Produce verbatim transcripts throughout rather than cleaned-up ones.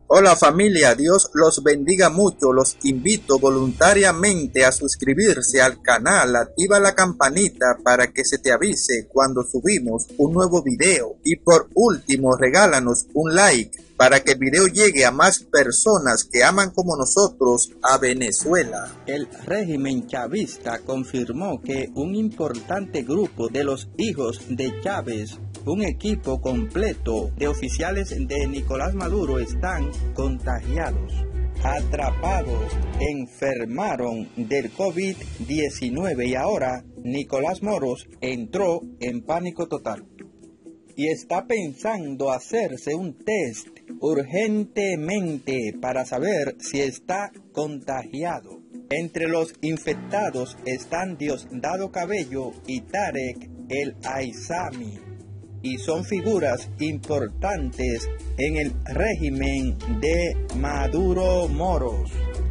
Hola familia, Dios los bendiga mucho. Los invito voluntariamente a suscribirse al canal, activa la campanita para que se te avise cuando subimos un nuevo video. Y por último, regálanos un like para que el video llegue a más personas que aman como nosotros a Venezuela. El régimen chavista confirmó que un importante grupo de los hijos de Chávez, un equipo completo de oficiales de Nicolás Maduro, están contagiados, atrapados, enfermaron del COVID diecinueve y ahora Nicolás Moros entró en pánico total y está pensando hacerse un test urgentemente para saber si está contagiado. Entre los infectados están Diosdado Cabello y Tarek El Aizami, y son figuras importantes en el régimen de Maduro Moros.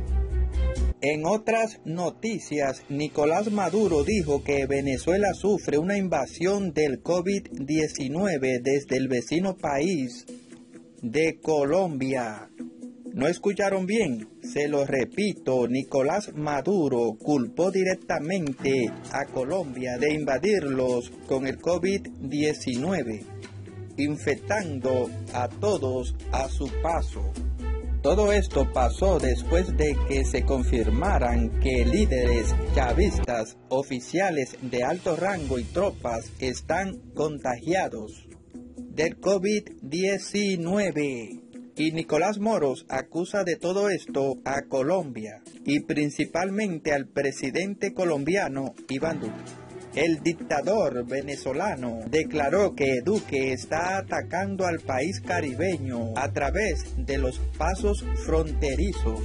En otras noticias, Nicolás Maduro dijo que Venezuela sufre una invasión del COVID diecinueve desde el vecino país de Colombia. ¿No escucharon bien? Se lo repito, Nicolás Maduro culpó directamente a Colombia de invadirlos con el COVID diecinueve, infectando a todos a su paso. Todo esto pasó después de que se confirmaran que líderes chavistas, oficiales de alto rango y tropas están contagiados del COVID diecinueve. Y Nicolás Moros acusa de todo esto a Colombia y principalmente al presidente colombiano Iván Duque. El dictador venezolano declaró que Duque está atacando al país caribeño a través de los pasos fronterizos.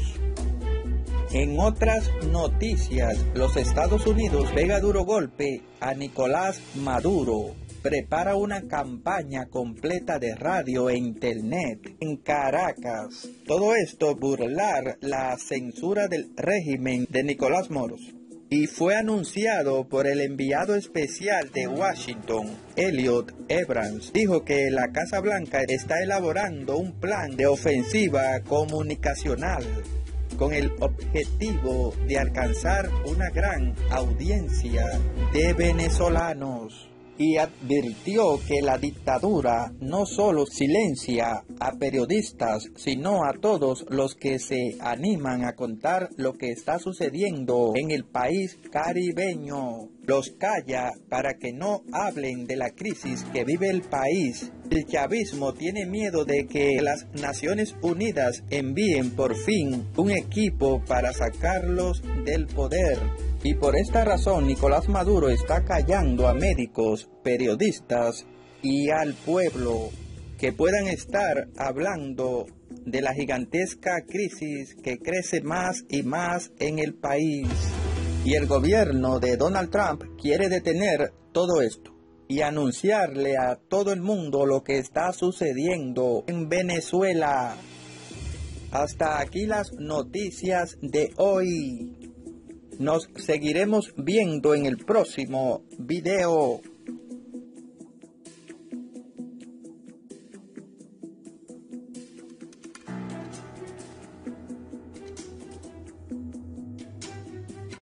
En otras noticias, los Estados Unidos pega duro golpe a Nicolás Maduro. Prepara una campaña completa de radio e internet en Caracas. Todo esto burlar la censura del régimen de Nicolás Moros. Y fue anunciado por el enviado especial de Washington, Elliot Abrams. Dijo que la Casa Blanca está elaborando un plan de ofensiva comunicacional con el objetivo de alcanzar una gran audiencia de venezolanos. Y advirtió que la dictadura no solo silencia a periodistas, sino a todos los que se animan a contar lo que está sucediendo en el país caribeño. Los calla para que no hablen de la crisis que vive el país. El chavismo tiene miedo de que las Naciones Unidas envíen por fin un equipo para sacarlos del poder. Y por esta razón Nicolás Maduro está callando a médicos, periodistas y al pueblo que puedan estar hablando de la gigantesca crisis que crece más y más en el país. Y el gobierno de Donald Trump quiere detener todo esto y anunciarle a todo el mundo lo que está sucediendo en Venezuela. Hasta aquí las noticias de hoy. Nos seguiremos viendo en el próximo video.